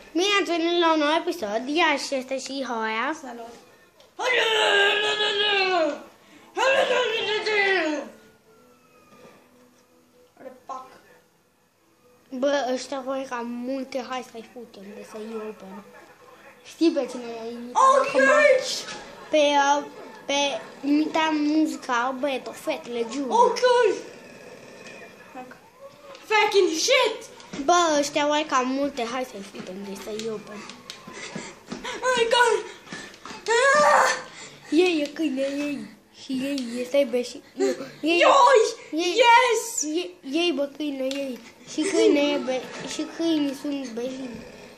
Bine ați venit la un nou episod, ia și este și Hoia. Salut! Repac. Bă, ăștia voi cam multe, hai să-i futem de să-i open. Știi pe cine i-a imitat acum? Pe imita muzica băietul, fetele, Junior. Ok! Fucking shit! Bă, ăștia voi cam multe, hai să-i futem de să-i open. Oh my god! Ei e câine, ei. Și ei este beși. Ei, Yes! Ei bă câine, ei. Și câine e și câinii sunt beși.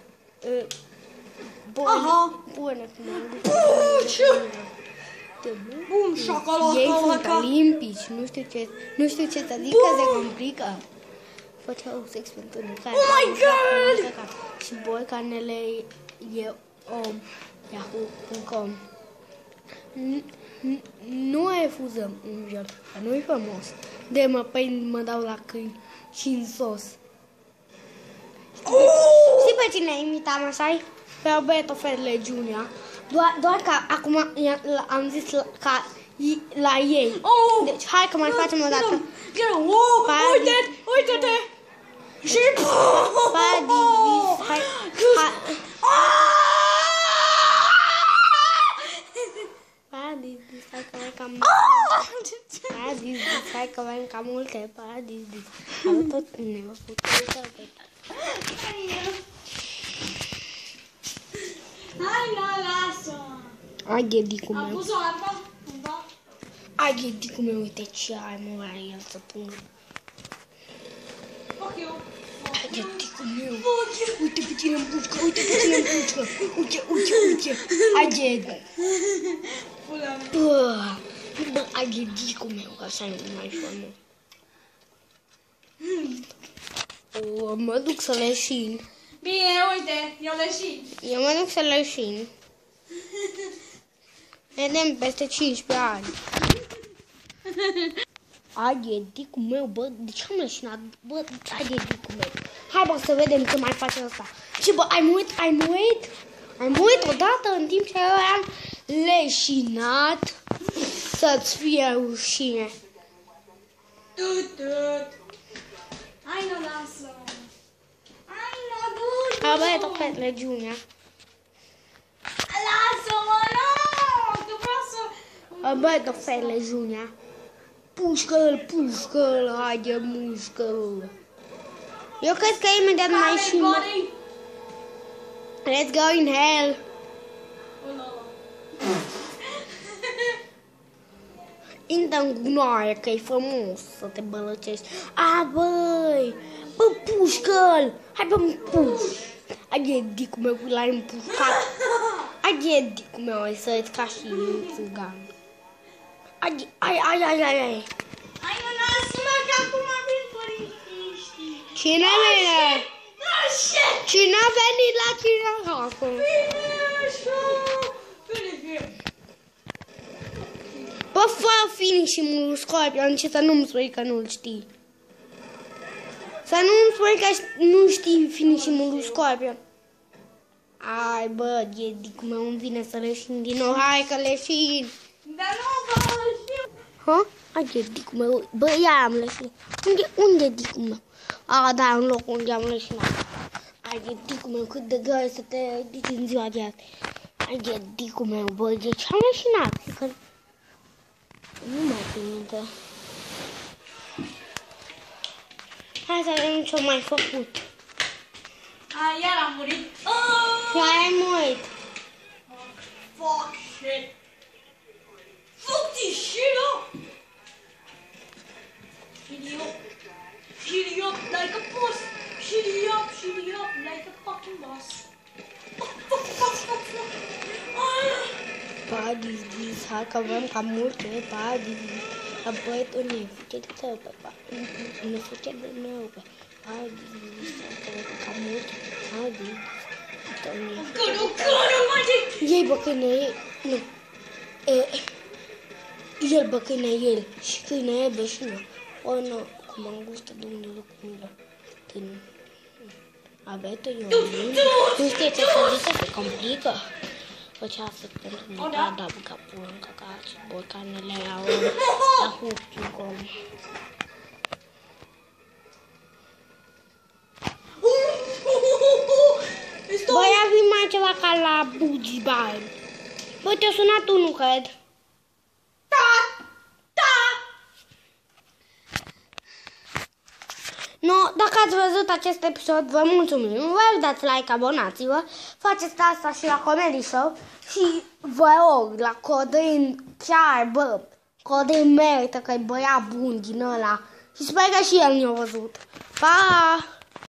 Bună, Bum, șacalaca, ei sunt olimpici, nu știu ce să zic, că se complică. Făceau sex pentru mâncare. Oh my god! Și borcanele e Yahoo.com. Nu refuzăm un joc, dar nu-i frumos. De mă dau la câini și în sos. Știi pe cine imitam așa? Pe Alberto Fedele Junior. Doar că acum am zis ca la ei. Deci hai că mai facem o dată. Uite-te! Și... Paradis, hai. Paradis, hai că mai cam... Paradis, hai că mai cam multe. Paradis, am tot ne-a făcut. Hai, lasă! Ai ghedicul meu. Am pus o armă? Da? Ai ghedicul meu, uite ce ai, mă, are el să pună. Fuck you! Ai ghedicul meu. Uite pe tine în pușcă, uite pe tine în pușcă. Uite. Ai ghedicul. Pula mea. Bă, ai ghedicul meu, că așa e mai frumos. Mă duc să leșin. Bine, uite, eu leșin. Eu mă duc să leșin. Vedem peste 15 ani. Ai ghedicul meu, bă, de ce am leșinat? Bă, ai ghedicul meu. Hai, bă, să vedem ce mai face ăsta. Și, bă, ai murit odată în timp ce eu am leșinat. Să-ți fie rușine. Hai, nu lasă. Hai, nu, du. Alberto Fedele Junior. Lasă-mă, nu! Tu vreau să... Alberto Fedele Junior. Pușcă-l, haide, mușcă-l. Eu cred că imediat mai și... Let's go in hell. Intră în gunoaie, că e frumos să te bălăcești. Băi! Bă, pușcă-l! Hai, bă, mă puș! Ai ghedicul meu, l-ai împușcat. Ai ghedicul meu, ai să-ți ca și țigan. Ai. Hai, nu lasă-mă, că acum vin polițiștii. Cine vine? Cine a venit la tine acum? Bă, fă finishing-ul Scorpion și să nu-mi spui că nu-l știi. Să nu-mi spui că nu știi finishing-ul Scorpion. Ai, bă, ghedicul meu, îmi vine să leșin din nou. Hai că leșin. Dar nu, bă, știu. Ha? Hai, ghedicul meu. Bă, ia am leșinat. Unde ghedicul meu? Da, în locul unde am leșinat. Hai, ghedicul meu, cât de greu să te ridici în ziua de azi. Hai, ghedicul meu, bă, de ce am leșinat? Că... Nu mai țin minte. Hai să vedem ce-o mai făcut. Iar am murit. Iar ai murit. Fuck shit. Fuck this shit up. Shitty up like a boss. Shitty up like a fucking boss. Fuck. Paradis, hai că avem cam multe, paradis. Apoi tu ne fuge de tău, ne fuge de meu, paradis, hai că avem cam multe, paradis. Ei bă câine, nu. El bă câine, el. Și câine e beșină. O, nu, cu mangustă de unde lucrurile. Aveți o Ionin. Nu știe ce să zică, se complică. Făcea să pentru mine, da, băga pula în caca și borcanele au la hupciu cum. Băi, a fi mai ceva ca la Bugi Ball. Băi, te-a sunat unul, cred. Da! Da! No, dacă ați văzut acest episod, vă mulțumim. Vă dați like, abonați-vă, faceți asta și la Comedy Show și vă rog, la Codrin, chiar, bă, Codrin merită că e băiat bun din ăla și sper că și el ne-a văzut. Pa!